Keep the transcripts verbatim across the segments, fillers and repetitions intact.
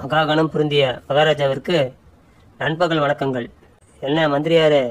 மகாகணம் பொருந்திய மகாராஜாவிற்கு நண்பகல் வணக்கங்கள். என்ன மந்திரியாரு,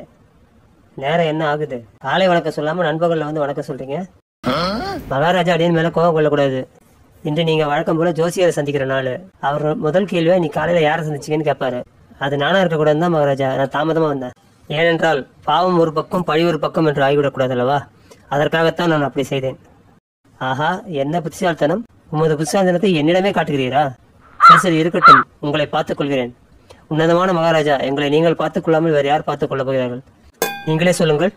நேரம் என்ன ஆகுது? காலை வணக்கம் சொல்லாம நண்பகல்ல வந்து வணக்கம் சொல்றீங்க. மகாராஜா அடியன் மேல கோபம் கொள்ளக்கூடாது. இன்று நீங்க வழக்கம் போல ஜோசியரை சந்திக்கிற நாள். அவர் முதல் கேள்வியா நீ காலையில யாரை சந்திச்சீங்கன்னு கேட்பாரு. அது நானா இருக்கக்கூடாது தான் மகாராஜா, நான் தாமதமா வந்தேன். ஏனென்றால் பாவம் ஒரு பக்கம் பழி ஒரு பக்கம் என்று ஆகிவிடக்கூடாது அல்லவா, அதற்காகத்தான் நான் அப்படி செய்தேன். ஆஹா, என்ன புத்திசாலித்தனம்! உமது புத்திசாலித்தனத்தை என்னிடமே காட்டுகிறீரா? சரி சரி இருக்கட்டும், உங்களை பார்த்துக் கொள்கிறேன். உன்னதமான மகாராஜா, எங்களை நீங்கள் பார்த்துக் கொள்ளாமல் வேறு யார் பார்த்துக் கொள்ளப் போகிறார்கள்? நீங்களே சொல்லுங்கள்.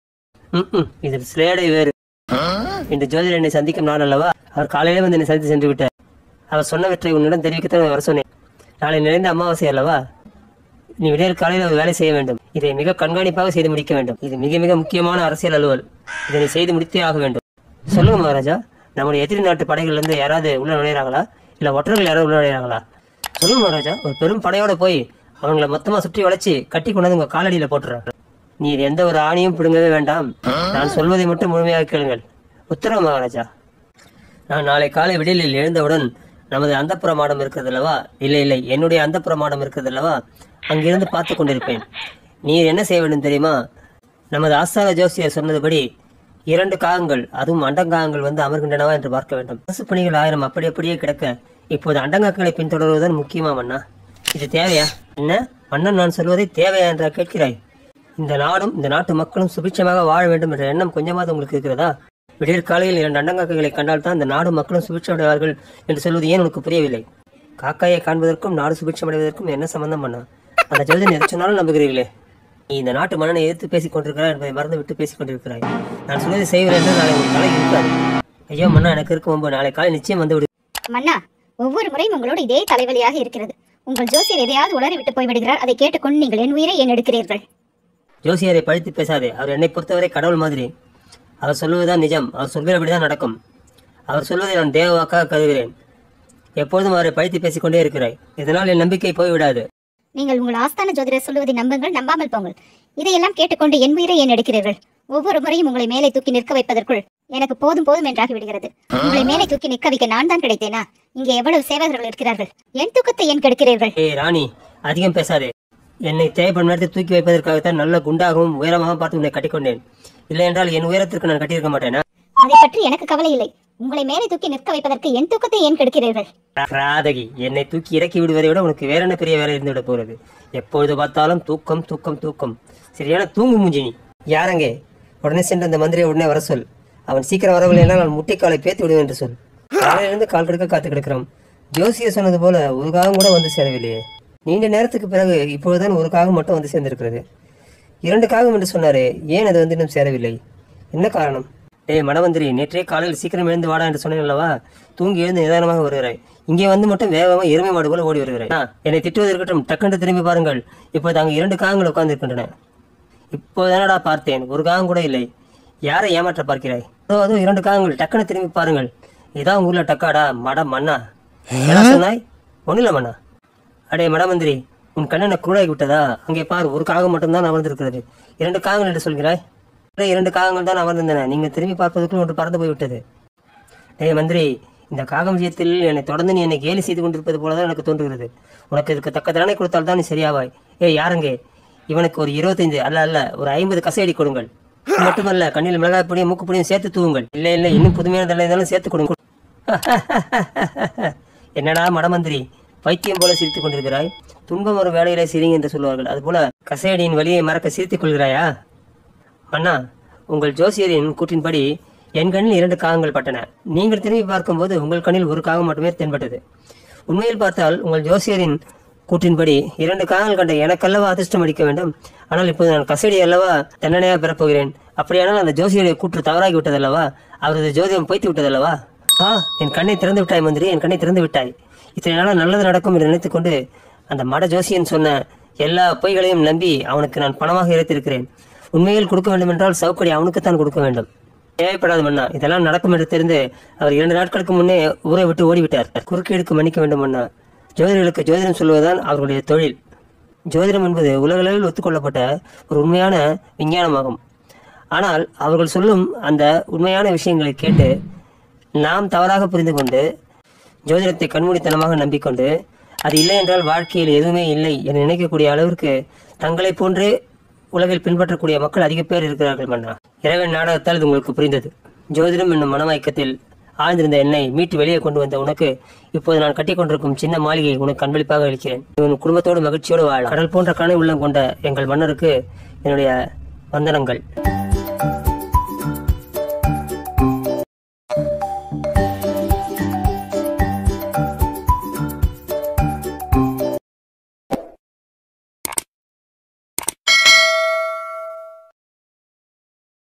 ம் இது ஸ்லேடை வேறு. இன்று ஜோதிடர் என்னை சந்திக்கும் நாள் அல்லவா, அவர் காலையிலே வந்து என்னை சந்தித்து சென்று விட்டார். அவர் சொன்னவற்றை உன்னிடம் தெரிவிக்கத்தான் வர சொன்னேன். நாளை நிறைந்த அமாவாசை அல்லவா, நீ விடியல் காலையில் ஒரு வேலை செய்ய வேண்டும். இதை மிக கண்காணிப்பாக செய்து முடிக்க வேண்டும். இது மிக மிக முக்கியமான அரசியல் அலுவல். இதனை செய்து முடித்தே ஆக வேண்டும். சொல்லுங்க மகாராஜா, நம்முடைய எதிரி நாட்டு படைகள்ல இருந்து யாராவது உள்ள நுழையிறாங்களா, இல்ல ஒற்றர்கள் யாராவது உள்ள நுழையிறாங்களா? சொல்லுங்க மகாராஜா. ஒரு பெரும் படையோட போய் அவங்களை மொத்தமா சுற்றி வளைச்சு கட்டி கொண்டாந்து உங்க காலடியில போட்டுறாங்க. நீர் எந்த ஒரு ஆணியும் பிடுங்கவே வேண்டாம். நான் சொல்வதை மட்டும் முழுமையாக கேளுங்கள். உத்தரவு மகாராஜா. நான் நாளை காலை விடியலில் எழுந்தவுடன் நமது அந்தப்புற மாடம் இருக்கிறது அல்லவா, இல்லை இல்லை என்னுடைய அந்தப்புற மாடம் இருக்கிறது அல்லவா, அங்கிருந்து பார்த்து கொண்டிருப்பேன். நீர் என்ன செய்ய வேண்டும் தெரியுமா? நமது ஆஸ்தான ஜோசியர் சொன்னதுபடி இரண்டு காகங்கள், அதுவும் அண்டங்காகங்கள் வந்து அமர்கின்றனவா என்று பார்க்க வேண்டும். அரசு பணிகள் ஆயிரம் அப்படி அப்படியே கிடக்க இப்போது அண்டங்காக்களை பின்தொடர்வதுதான் முக்கியமா மன்னா? இது தேவையா? என்ன மன்னன் நான் சொல்வதை தேவையா என்றா கேட்கிறாய்? இந்த நாடும் இந்த நாட்டு மக்களும் சுபிட்சமாக வாழ வேண்டும் என்ற எண்ணம் கொஞ்சமாவது உங்களுக்கு இருக்கிறதா? விடியற் காலையில் இரண்டு அண்டங்காக்கைகளை கண்டால் தான் இந்த நாடும் மக்களும் சுபிட்சம் அடைவார்கள் என்று சொல்வது ஏன் உனக்கு புரியவில்லை? காக்காயை காண்பதற்கும் நாடு சுபிட்சம் அடைவதற்கும் என்ன சம்பந்தம் பண்ணா? அந்த ஜோதிடன் எதை சொன்னாலும் நம்புகிறீர்களே. நீ இந்த நாட்டு மன்னனை எதிர்த்து பேசிக் கொண்டிருக்கிறாய் என்பதை மறந்து விட்டு பேசிக் கொண்டிருக்கிறாய். நான் சொல்வதை செய்வேன் என்று நாளை உங்கள் தலை இருக்காது. ஐயோ மன்னா, எனக்கு இருக்கும் முன்பு நாளை காலை நிச்சயம் வந்து விடு. மன்னா, ஒவ்வொரு முறையும் உங்களோட இதே தலைவலியாக இருக்கிறது. உங்கள் ஜோசியர் எதையாவது உளறி விட்டு போய்விடுகிறார். அதை கேட்டுக்கொண்டு நீங்கள் என் உயிரை ஏன் எடுக்கிறீர்கள்? ஜோசியரை பழித்து பேசாதே. அவர் என்னை பொறுத்தவரை கடவுள் மாதிரி. அவர் சொல்வதுதான் நிஜம். அவர் சொல்கிறபடிதான் நடக்கும். அவர் சொல்வதை நான் தேவவாக்காக கருதுகிறேன். எப்பொழுதும் அவரை பழித்து பேசிக்கொண்டே இருக்கிறாய். இதனால் என் நம்பிக்கை போய்விடாது. நீங்கள் உங்கள் ஆஸ்தான ஜோதிடர் சொல்வதை நம்புங்கள், நம்பாமல் போங்கள். இதையெல்லாம் கேட்டுக்கொண்டு என் உயிரை ஏன் எடுக்கிறீர்கள்? ஒவ்வொரு முறையும் உங்களை மேலே தூக்கி நிற்க வைப்பதற்குள் எனக்கு போதும் போதும் என்றாகி விடுகிறது. உங்களை மேலே தூக்கி நிற்க வைக்க நான் தான் கிடைத்தேனா? இங்கே எவ்வளவு சேவகர்கள் இருக்கிறார்கள். என் தூக்கத்தை ஏன் கெடுக்கிறீர்கள்? ஏ ராணி, அதிகம் பேசாதே. என்னை தேவைப்படும் நேரத்தில் தூக்கி வைப்பதற்காகத்தான் நல்ல குண்டாகவும் உயரமாகவும் பார்த்து உன்னை கட்டிக்கொண்டேன். இல்லை என்றால் என் உயரத்திற்கு நான் கட்டியிருக்க மாட்டேனா? அதை பற்றி எனக்கு கவலை இல்லை. உங்களை மேலே தூக்கி நிற்க வைப்பதற்கு என் தூக்கத்தை ஏன் கெடுக்கிறீர்கள்? ராதகி, என்னை தூக்கி இறக்கி விடுவதை விட உனக்கு வேற என்ன பெரிய வேலை இருந்து விட போறது? எப்பொழுது பார்த்தாலும் தூக்கம் தூக்கம் தூக்கம். சரியான தூங்கு மூஞ்சி நீ. யாரங்கே? உடனே சென்று அந்த மந்திரியை உடனே வர சொல். அவன் சீக்கிரம் வரவில்லை என்றால் நான் முட்டைக்காலை பேத்து விடுவேன் என்று சொல். காலையிலிருந்து கால் கெடுக்க காத்து கிடக்கிறோம். ஜோசியர் சொன்னது போல ஒரு காகம் கூட வந்து சேரவில்லையே. நீண்ட நேரத்துக்கு பிறகு இப்பொழுதுதான் ஒரு காகம் மட்டும் வந்து சேர்ந்திருக்கிறது. இரண்டு காகம் என்று சொன்னாரே, ஏன் அது வந்து இன்னும் சேரவில்லை? என்ன காரணம்? டேய் மடமந்திரி, நேற்றே காலையில் சீக்கிரம் எழுந்து வாடா என்று சொன்னேன் அல்லவா? தூங்கி எழுந்து நிதானமாக வருகிறாய். இங்கே வந்து மட்டும் வேகமாக எருமை மாடு போல ஓடி வருகிறாய். என்னை திட்டுவது இருக்கட்டும், டக்கென்று திரும்பி பாருங்கள். இப்போது அங்கே இரண்டு காகங்கள் உட்கார்ந்து இருக்கின்றன. இப்போதானடா பார்த்தேன், ஒரு காகம் கூட இல்லை. யாரை ஏமாற்ற பார்க்கிறாய்? அதோ இரண்டு காகங்கள், டக்குன்னு திரும்பி பாருங்கள். இதான் உங்க ஊர்ல டக்காடா? மட மண்ணா என்ன சொன்னாய்? ஒன்னும் மண்ணா. அடே மடமந்திரி, உன் கண்ணனை குருடாகி விட்டதா? அங்கே பார், ஒரு காகம் மட்டும்தான் அமர்ந்திருக்கிறது. இரண்டு காகங்கள் என்று சொல்கிறாய்? இரண்டு காகங்கள் தான் அமர்ந்திருந்தன. நீங்க திரும்பி பார்ப்பதற்குள் ஒன்று பறந்து போய்விட்டது. டே மந்திரி, இந்த காகம் விஷயத்தில் என்னை தொடர்ந்து நீ என்னை கேலி செய்து கொண்டிருப்பது போலதான் எனக்கு தோன்றுகிறது. உனக்கு இதுக்கு தக்க தண்டனை கொடுத்தால் தான் நீ சரியாவாய். ஏ யாருங்கே? இவனுக்கு ஒரு இருபத்தைந்து அல்ல அல்ல ஒரு ஐம்பது கசையடி கொடுங்கள். மட்டுமல்ல, கண்ணில் மிளகாய் பொடியும் மூக்கு பொடியும் சேர்த்து தூவுங்கள். இல்லை இல்லை இன்னும் புதுமையான தண்டனை இருந்தாலும் சேர்த்து கொடுங்க. என்னடா மடமந்திரி, பைத்தியம் போல சிரித்துக் கொண்டிருக்கிறாய்? துன்பம் ஒரு வேலையில சிரிங்க என்று சொல்வார்கள். அதுபோல கசையடியின் வலியை மறக்க சிரித்துக் கொள்கிறாயா? அண்ணா, உங்கள் ஜோசியரின் கூற்றின்படி என் கண்ணில் இரண்டு காகங்கள் பட்டன. நீங்கள் திரும்பி பார்க்கும்போது உங்கள் கண்ணில் ஒரு காகம் மட்டுமே தென்பட்டது. உண்மையில் பார்த்தால் உங்கள் ஜோசியரின் கூற்றின்படி இரண்டு காகங்கள் கண்ட எனக்கல்லவா அதிர்ஷ்டம் அளிக்க வேண்டும். ஆனால் இப்போது நான் கசடி அல்லவா தண்டனையாக பெறப்போகிறேன். அப்படியானால் அந்த ஜோசியரை கூற்று தவறாகி விட்டதல்லவா? அவரது ஜோதிடம் பொய்த்து விட்டதல்லவா? ஆ, என் கண்ணை திறந்து விட்டாய் மந்திரி, என் கண்ணை திறந்து விட்டாய். இத்தனை நாளாக நல்லது நடக்கும் என்று நினைத்துக் கொண்டு அந்த மட ஜோசியன் சொன்ன எல்லா பொய்களையும் நம்பி அவனுக்கு நான் பணமாக இறைத்திருக்கிறேன். உண்மையில் கொடுக்க வேண்டும் என்றால் சவுக்கடி அவனுக்குத்தான் கொடுக்க வேண்டும். தேவைப்படாது மன்னா, இதெல்லாம் நடக்கும் என்று தெரிந்து அவர் இரண்டு நாட்களுக்கு முன்னே ஊரை விட்டு ஓடிவிட்டார். குறுக்கீடுக்கு மன்னிக்க வேண்டும் மன்னா. ஜோதிடர்களுக்கு ஜோதிடம் சொல்வதுதான் அவர்களுடைய தொழில். ஜோதிடம் என்பது உலகளவில் ஒத்துக்கொள்ளப்பட்ட ஒரு உண்மையான விஞ்ஞானமாகும். ஆனால் அவர்கள் சொல்லும் அந்த உண்மையான விஷயங்களை கேட்டு நாம் தவறாக புரிந்து கொண்டு ஜோதிடத்தை கண்மூடித்தனமாக நம்பிக்கொண்டு அது இல்லை என்றால் வாழ்க்கையில் எதுவுமே இல்லை என நினைக்கக்கூடிய அளவிற்கு தங்களை போன்றே உலகில் பின்பற்றக்கூடிய மக்கள் அதிக பேர் இருக்கிறார்கள் மன்னா. இறைவன் நாடகத்தால் இது உங்களுக்கு புரிந்தது. ஜோதிடம் என்னும் மனமயக்கத்தில் ஆழ்ந்திருந்த என்னை மீட்டு வெளியே கொண்டு வந்த உனக்கு இப்போது நான் கட்டி கொண்டிருக்கும் சின்ன மாளிகை உனக்கு அன்பளிப்பாக அளிக்கிறேன். உன் குடும்பத்தோடு மகிழ்ச்சியோடு வாழ கடல் போன்ற கனவு உள்ளம் கொண்ட எங்கள் மன்னருக்கு என்னுடைய வந்தனங்கள்.